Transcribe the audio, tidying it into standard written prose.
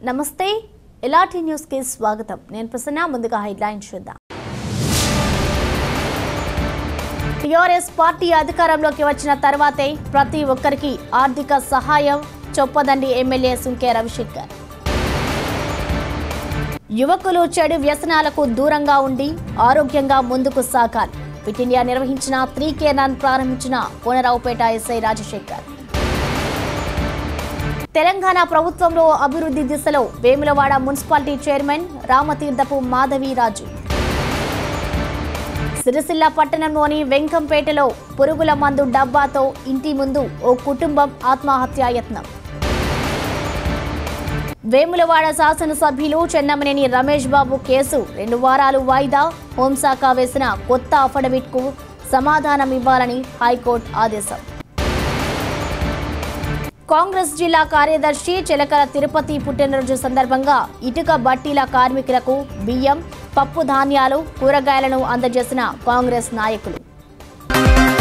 నమస్తే LRT news కి స్వాగతం నేను ప్రసన్న ముందుగా హెడ్లైన్స్ చూద్దాం టీఆర్ఎస్ పార్టీ అధికారంలోకి వచ్చిన తర్వాతే ప్రతి ఒక్కరికి ఆర్థిక సహాయం చొప్పదండి ఎమ్మెల్యే సుంకే రవిశంకర్ యువకులు చెడు వ్యసనాలకు దూరంగా ఉండి ఆరోగ్యంగా ముందుకు సాగాలి ఫిట్ ఇండియా నిర్వహించిన 3K రన్ ప్రారంభించిన కోనరావుపేట ఎస్ఐ రాజశేఖర్ తెలంగాణ ప్రభుత్వంలో అభివృద్ధి దిశలో వేములవాడ మున్సిపాలిటీ చైర్మన్ రామతీర్థపు మాధవీరాజు సిరిసిల్ల పట్టణంలోని వెంకంపేటలో పురుగుల మందు డబ్బాతో ఇంటి ముందు ఓ కుటుంబం ఆత్మహత్యాయత్నం వేములవాడ శాసనసభ్యులు చెన్నమనేని రమేష్ బాబు కేసు 2 వారాలు వాయిదా హోంశాఖ వేసిన కొత్త అఫిడవిట్కు సమాధానం ఇవ్వాలని హైకోర్టు ఆదేశం కాంగ్రెస్ జిల్లా కార్యదర్శి చిలకల తిరుపతి పుట్టినరోజు సందర్భంగా ఇటుక బట్టీల కార్మికులకు బియ్యం పప్పు ధాన్యాలు కూరగాయలను అందజేసిన కాంగ్రెస్ నాయకులు